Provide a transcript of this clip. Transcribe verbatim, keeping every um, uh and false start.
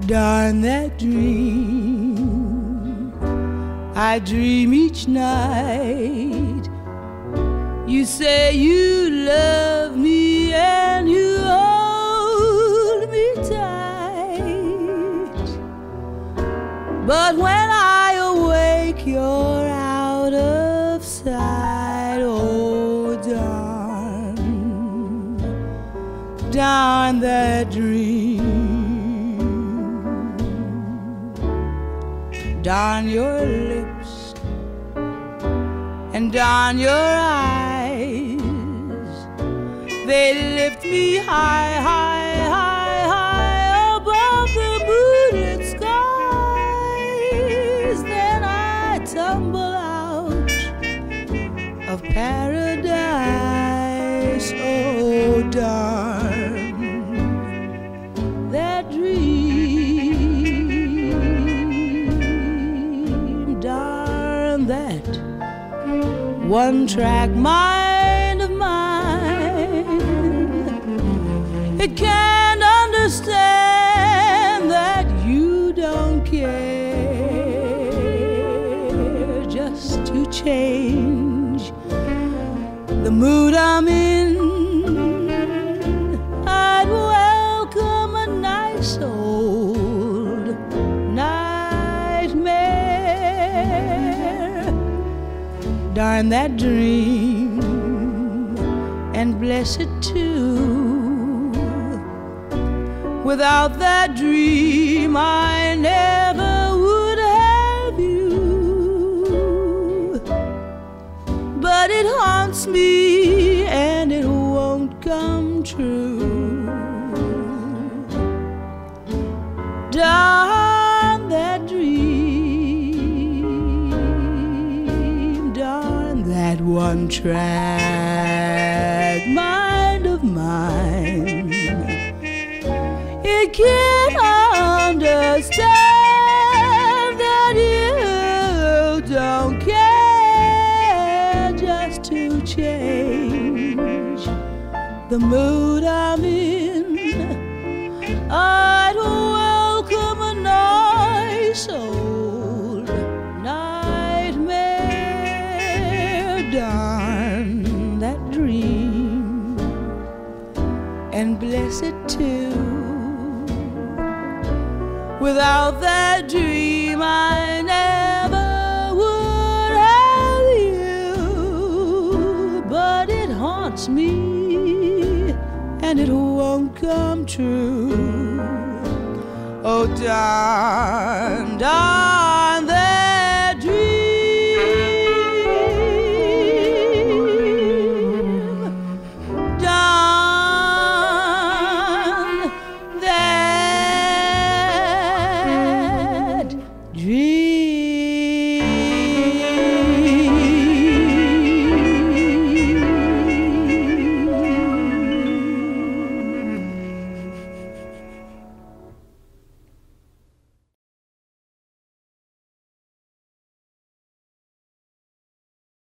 darn that dream I dream each night. You say you love me and you hold me tight, but when I awake you're out of sight. Oh darn, darn that dream, darn your lips and darn your eyes. They lift me high, high, high, high above the moonlit skies. Then I tumble out of paradise. Oh darn that dream, darn that one-track mind of mine. It can't understand that you don't care just to change the mood I'm in. I'd welcome a nice old nightmare. Darn that dream and bless it too. Without that dream I never would have you. But it haunts me and it won't come true. Darn that dream, darn that one-track mind of mine. It can't understand that you don't care just to change the mood I'm in. I'd welcome a nice old nightmare. Darn that dream and bless it too. Without that dream I never would have you. But it haunts me and it won't come true. Oh darn, darn